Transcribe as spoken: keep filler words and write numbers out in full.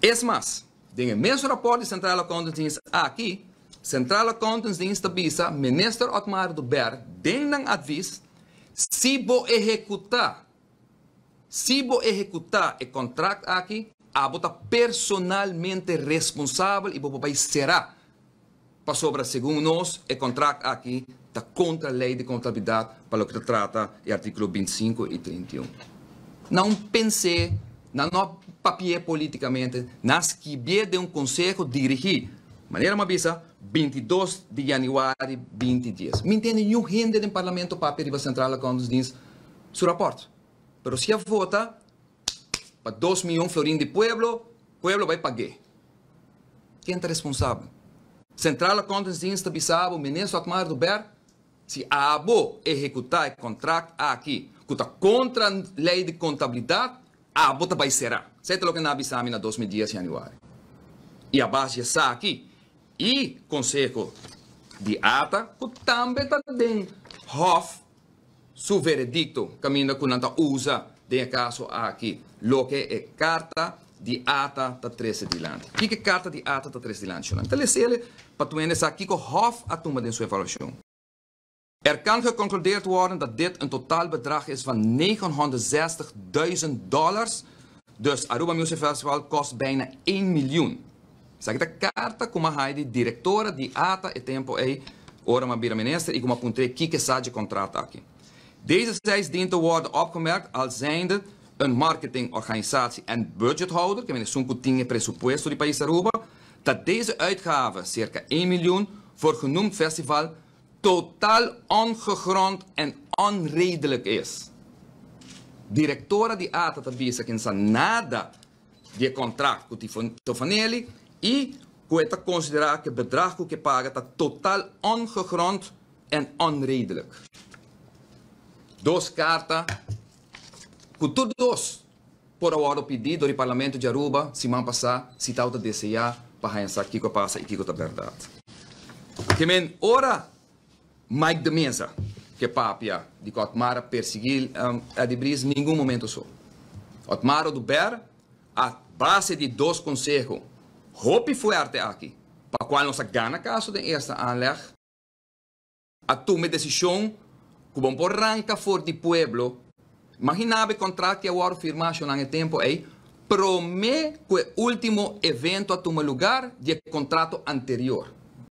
Es más, en el mismo reporte de Central Accountancy aqui, Central Accountancy avisa, minister Otmar Duber, den ng advies, se bo executar, se bo executar o contrato aqui, a bota personalmente responsável e bo vai será para sobre, segundo nós, o contrato aqui está contra a lei de contabilidade para o que trata o artigo vinte e cinco e trinta e um. Não pensei, não papier politicamente, nas que vier de um conselho dirigir, maneira uma visa, vinte e dois de janeiro de vinte e dez. Me entende, nenhum gente do parlamento para a Central Accountancy seu raporte. Mas se a vota para dois milhões florim de pueblo, o pueblo vai pagar. Quem é responsável? Central Accountancy está avisando o ministro Otmar Duber, se a abo executar o contrato aqui, que está contra a lei de contabilidade, a abo vai ser. Sei o que nós avisamos em dois mil e dez de janeiro. E a base está aqui. E Conselho de Ata, que também está dentro. Hof, seu veredicto, caminho que não usa, de caso aqui, lo que é carta de Ata da treze de lante. O que é carta de Ata da treze de lante? Então, ele para tu entender aqui que o Hof a toma de sua avaliação. Er kan geconcludeerd worden dat dit een totaalbedrag is van negenhonderdzestigduizend dollars. Dus Aruba Music Festival kost bijna één miljoen. Zeg de carta como hij de directora die ata e tempo ei, ora maar bij minister, ik kom apuntrei kike sage contract aqui. Deze zes dient te worden opgemerkt als zijnde een marketingorganisatie en budgethouder, que men zo'n kutinge presupuesto die país Aruba, dat deze uitgaven, circa één miljoen, voor genoemd festival totaal ongegrond en onredelijk is. Directora die ata te visa que não nada de contrato com o Tifonelli e que considerar que o bedrag que paga está totaal ongegrond en onredelijk. Dos cartas, que todos por agora pedido do Parlamento de Aruba, semana passada, se tal de desejar para pensar que passa e que é verdade. Que men ora Mike de Mesa, que papia de que Otmar perseguir um, a de Bris em nenhum momento só. Otmar do Ber, a base de dois conselhos, hope forte aqui, para qual nós ganha caso de esta aanleg, a tomar decisão que vão por ranca for de pueblo, imaginava o contrato que agora firmação no tempo aí, promete que o último evento a tomar lugar de contrato anterior.